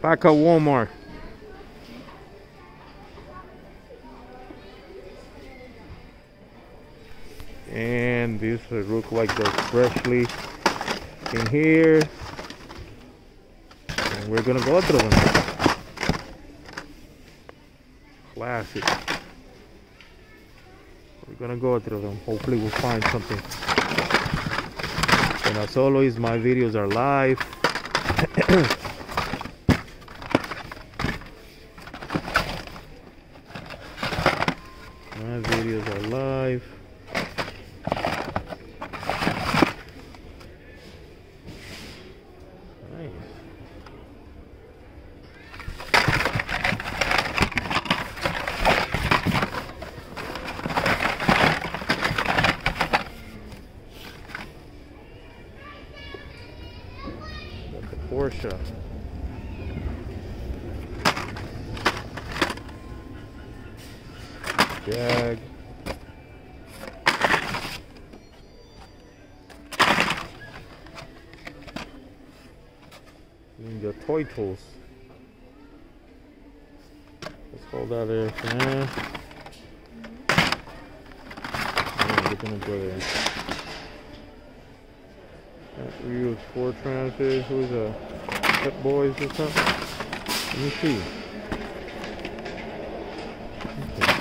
Back at Walmart. And these look like they're freshly in here. And we're gonna go through them. Classic. We're gonna go through them. Hopefully we'll find something. And as always, my videos are live. My videos are live. Porsche. Jag. Ninja Toy Tools. Let's hold that there for now. Yeah, we're gonna go there. Real Sport Transfers. Who's a Pep Boys or something? Let me see. Okay.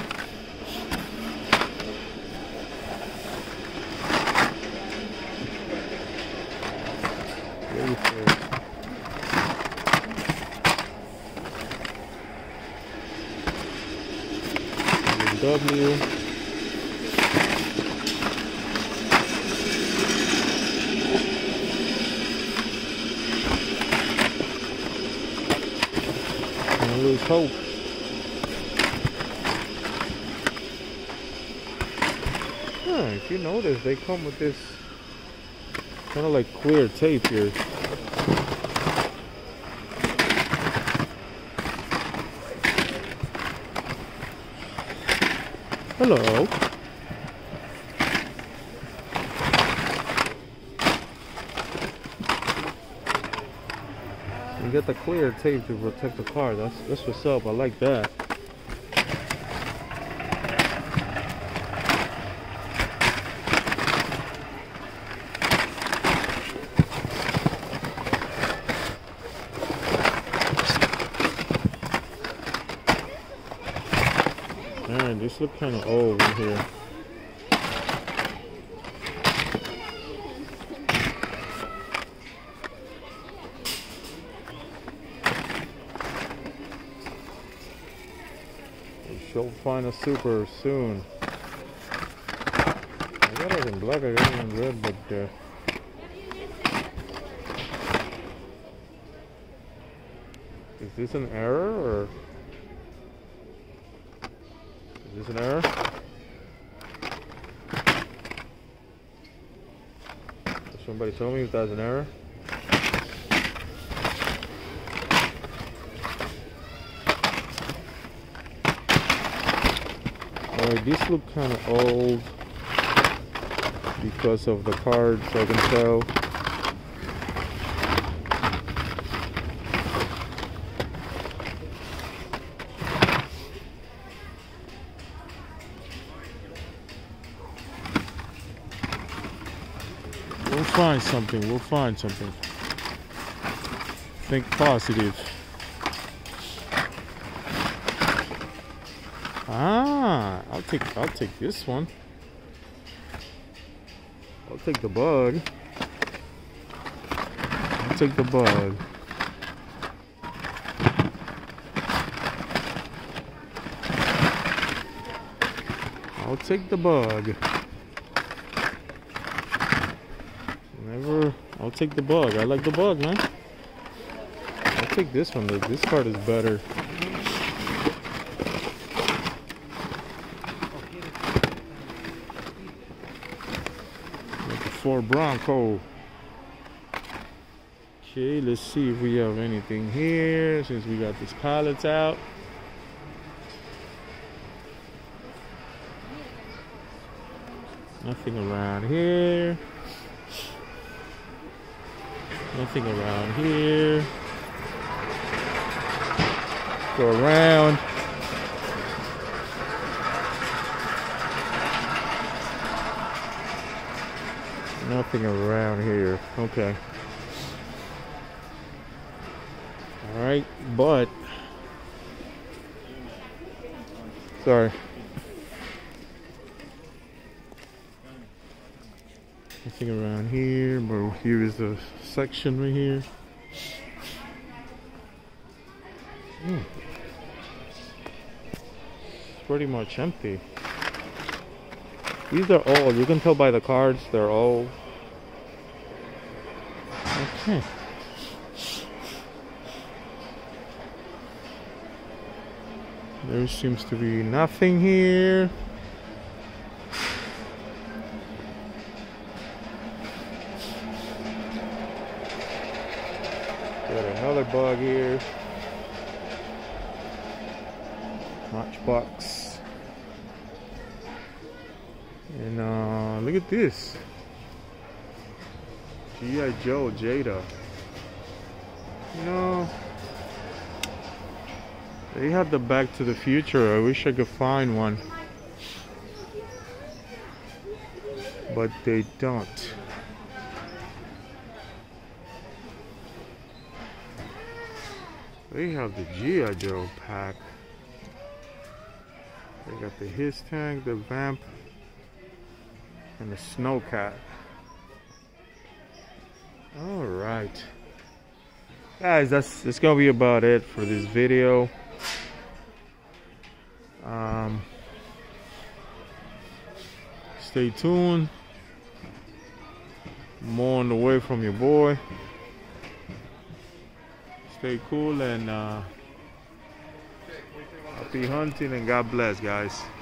W. Lose hope. If you notice, they come with this kind of like clear tape here. Hello. You get the clear tape to protect the car. That's what's up. I like that. Man, this look kind of old in here. She'll find a super soon. I got it in black, I got it in red, but is this an error or is this an error? Somebody tell me if that's an error. Alright, these look kind of old because of the cards, I can tell. We'll find something, we'll find something. Think positive. Ah, I'll take this one. I'll take the bug. I'll take the bug. I'll take the bug. I'll take the bug. I like the bug, man. I'll take this one. This card is better. For Bronco. Okay, let's see if we have anything here since we got these pallets out. Nothing around here. Nothing around here. go around. Nothing around here. Okay. Alright, but sorry. Nothing around here, but here is the section right here. It's pretty much empty. These are old. You can tell by the cards they're old. Okay. There seems to be nothing here. Got another bug here. Matchbox. And look at this. G.I. Joe Jada. You know, they have the Back to the Future. I wish I could find one, but they don't. They have the G.I. Joe pack. They got the His Tank, the Vamp, and the Snowcat. All right, guys, that's gonna be about it for this video. Stay tuned. More on the way from your boy. Stay cool and happy hunting and God bless, guys.